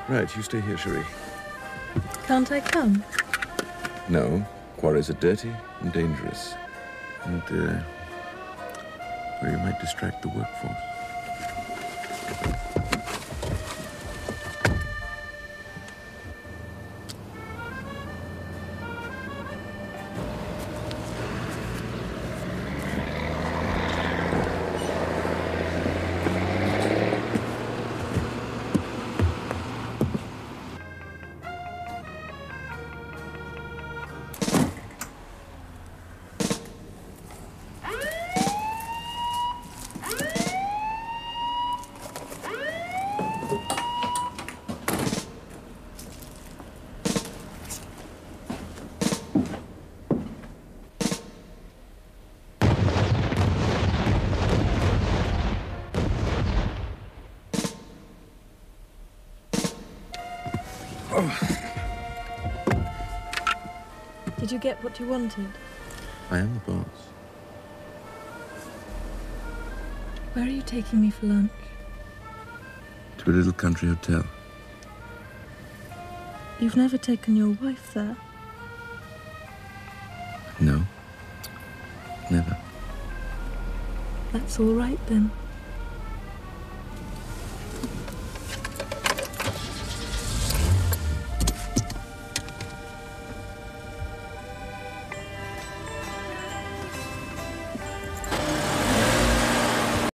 Right, you stay here, Cherie. Can't I come? No, quarries are dirty and dangerous. And, well, you might distract the workforce. Did you get what you wanted? I am the boss. Where are you taking me for lunch? To a little country hotel. You've never taken your wife there? No. Never. That's all right then.